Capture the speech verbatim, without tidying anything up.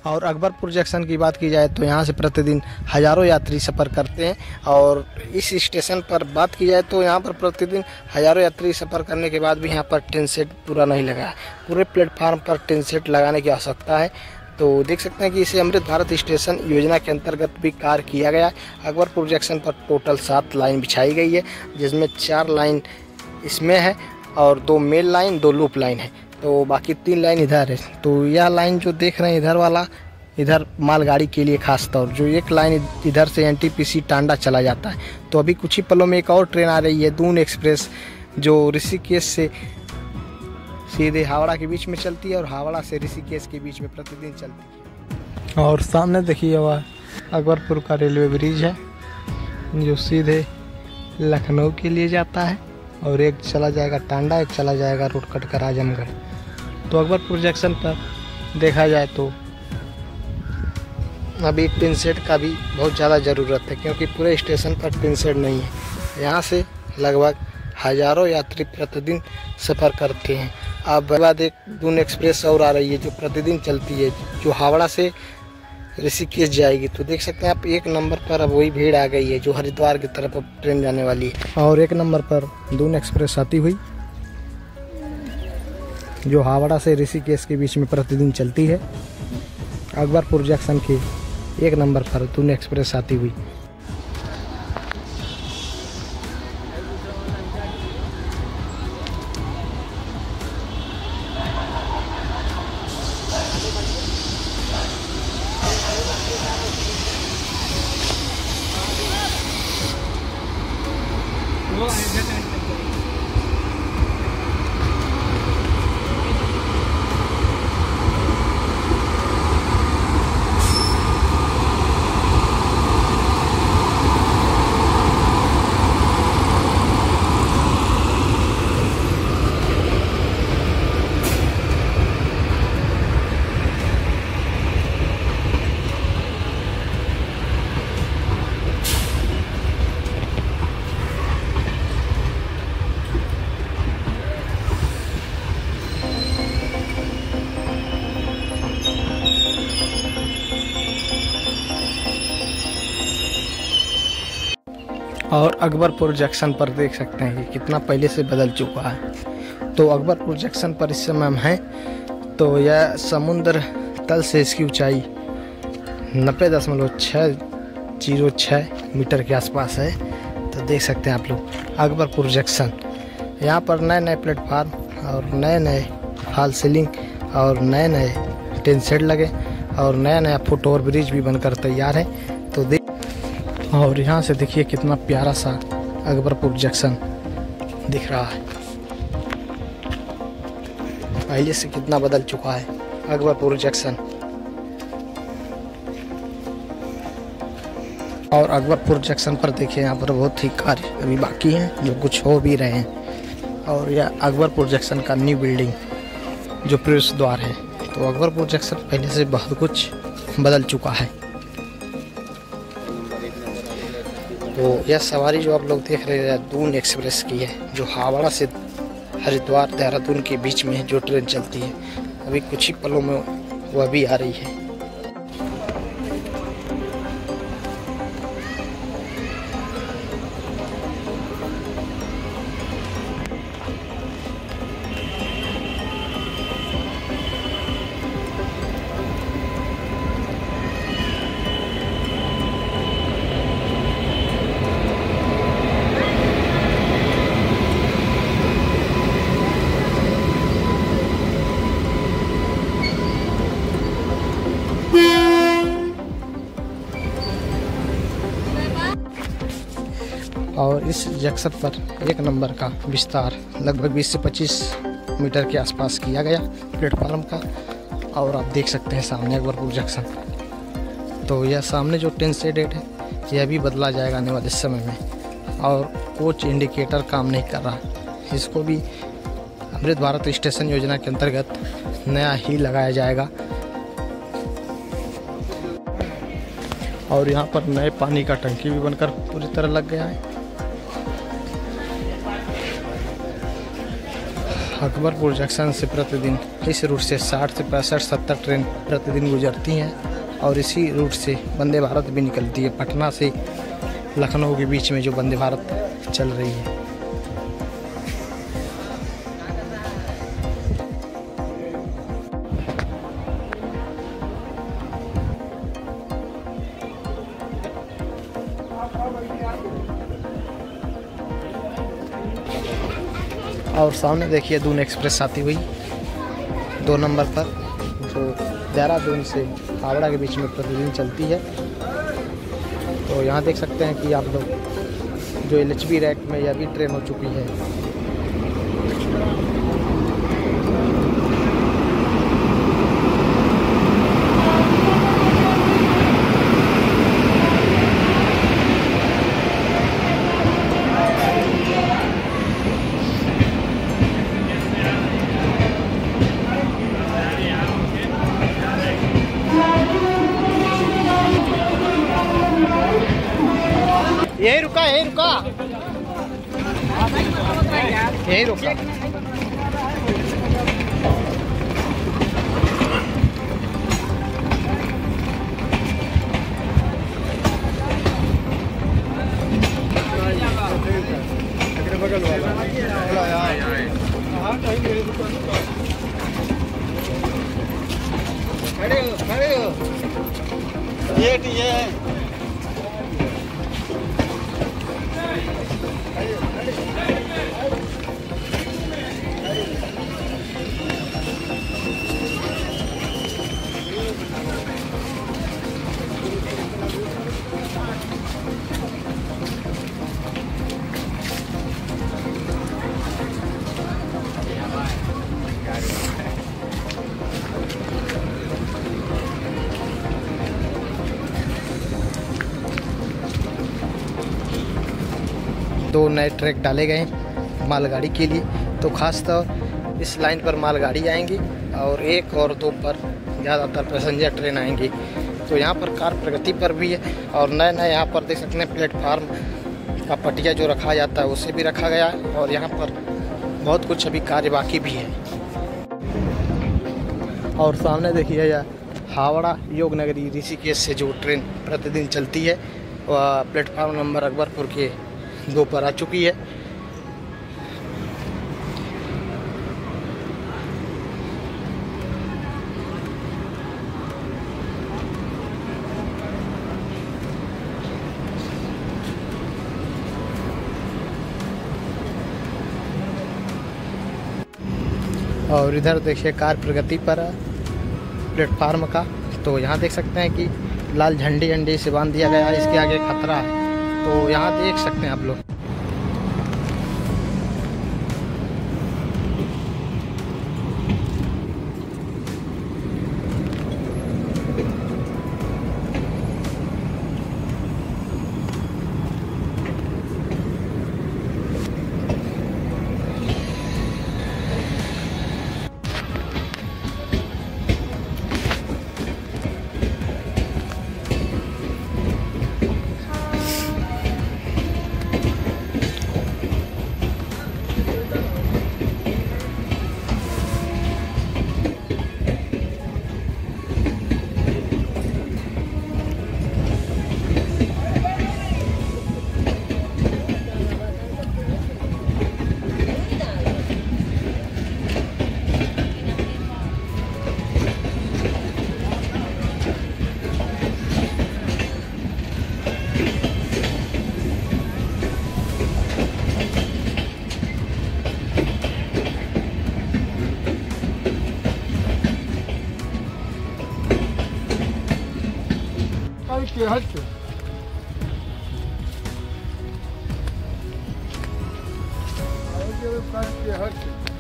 और अकबरपुर जंक्शन की बात की जाए तो यहाँ से प्रतिदिन हज़ारों यात्री सफ़र करते हैं। और इस स्टेशन पर बात की जाए तो यहाँ पर प्रतिदिन हज़ारों यात्री सफ़र करने के बाद भी यहाँ पर ट्रेन सेट पूरा नहीं लगा है। पूरे प्लेटफार्म पर ट्रेन सेट लगाने की आवश्यकता है। तो देख सकते हैं कि इसे अमृत भारत स्टेशन योजना के अंतर्गत भी कार्य किया गया है। अकबरपुर जंक्शन पर टोटल सात लाइन बिछाई गई है, जिसमें चार लाइन इसमें है और दो मेल लाइन, दो लूप लाइन है, तो बाकी तीन लाइन इधर है। तो यह लाइन जो देख रहे हैं इधर वाला, इधर मालगाड़ी के लिए खास तौर, जो एक लाइन इधर से एनटीपीसी टांडा चला जाता है। तो अभी कुछ ही पलों में एक और ट्रेन आ रही है, दून एक्सप्रेस, जो ऋषिकेश से सीधे हावड़ा के बीच में चलती है और हावड़ा से ऋषिकेश के बीच में प्रतिदिन चलती है। और सामने देखिए वह अकबरपुर का रेलवे ब्रिज है जो सीधे लखनऊ के लिए जाता है, और एक चला जाएगा टांडा, एक चला जाएगा रोड कट कर आजमगढ़। तो अकबरपुर जंक्शन पर देखा जाए तो अभी ट्रेन सेट का भी बहुत ज़्यादा ज़रूरत है, क्योंकि पूरे स्टेशन पर ट्रेन सेट नहीं है। यहाँ से लगभग हज़ारों यात्री प्रतिदिन सफ़र करते हैं। अब बाद एक दून एक्सप्रेस और आ रही है जो प्रतिदिन चलती है, जो हावड़ा से ऋषिकेश जाएगी। तो देख सकते हैं आप, एक नंबर पर अब वही भीड़ आ गई है जो हरिद्वार की तरफ अब ट्रेन जाने वाली है। और एक नंबर पर दून एक्सप्रेस आती हुई जो हावड़ा से ऋषिकेश के बीच में प्रतिदिन चलती है। अकबरपुर जंक्शन के एक नंबर पर दून एक्सप्रेस आती हुई। और अकबरपुर जंक्शन पर देख सकते हैं कि कितना पहले से बदल चुका है। तो अकबरपुर जंक्शन पर इस समय हम हैं, तो यह समुद्र तल से इसकी ऊंचाई नब्बे दशमलव छः जीरो छः मीटर के आसपास है। तो देख सकते हैं आप लोग अकबरपुर जंक्शन, यहाँ पर नए नए प्लेटफार्म और नए नए फॉल सीलिंग और नए नए ट्रेन सेट लगे और नया नया फुट ओवर ब्रिज भी बनकर तैयार है। तो देख, और यहाँ से देखिए कितना प्यारा सा अकबरपुर जंक्शन दिख रहा है। पहले से कितना बदल चुका है अकबरपुर जंक्शन। और अकबरपुर जंक्शन पर देखिए यहाँ पर बहुत ही कार्य अभी बाकी हैं जो कुछ हो भी रहे हैं। और यह अकबरपुर जंक्शन का न्यू बिल्डिंग जो प्रवेश द्वार है। तो अकबरपुर जंक्शन पहले से बहुत कुछ बदल चुका है। तो यह सवारी जो आप लोग देख रहे हैं दून एक्सप्रेस की है, जो हावड़ा से हरिद्वार देहरादून के बीच में जो ट्रेन चलती है। अभी कुछ ही पलों में वह भी आ रही है। और इस जंक्शन पर एक नंबर का विस्तार लगभग बीस से पच्चीस मीटर के आसपास किया गया प्लेटफार्म का। और आप देख सकते हैं सामने अकबरपुर जंक्शन। तो यह सामने जो ट्रेन सेट है यह भी बदला जाएगा आने वाले समय में। और कोच इंडिकेटर काम नहीं कर रहा, इसको भी अमृत भारत स्टेशन योजना के अंतर्गत नया ही लगाया जाएगा। और यहाँ पर नए पानी का टंकी भी बनकर पूरी तरह लग गया है। अकबरपुर जंक्शन से प्रतिदिन इस रूट से साठ से पैंसठ सत्तर ट्रेन प्रतिदिन गुजरती हैं और इसी रूट से वंदे भारत भी निकलती है। पटना से लखनऊ के बीच में जो वंदे भारत चल रही है। और सामने देखिए दून एक्सप्रेस आती हुई दो नंबर पर, जो देहरादून से हावड़ा के बीच में प्रतिदिन चलती है। तो यहाँ देख सकते हैं कि आप लोग जो एल एच बी रैक में यह भी ट्रेन हो चुकी है। यही रुका यही रुका यही रुका बगल वाला खड़े हो खड़े हो ये ये दो नए ट्रैक डाले गए हैं मालगाड़ी के लिए। तो खासतौर इस लाइन पर मालगाड़ी आएंगी और एक और दो पर ज़्यादातर पैसेंजर ट्रेन आएंगी। तो यहाँ पर कार प्रगति पर भी है और नए नए यहाँ पर देख सकते हैं प्लेटफार्म का पटिया जो रखा जाता है उसे भी रखा गया है और यहाँ पर बहुत कुछ अभी कार्य बाकी भी है। और सामने देखिए यह हावड़ा योगनगरी ऋषिकेश से जो ट्रेन प्रतिदिन चलती है वह प्लेटफार्म नंबर अकबरपुर के दो पर आ चुकी है। और इधर देखिए कार प्रगति पर प्लेटफार्म का, तो यहाँ देख सकते हैं कि लाल झंडी झंडी से बांध दिया गया है, इसके आगे खतरा है। तो यहाँ देख सकते हैं आप लोग। के हट के हट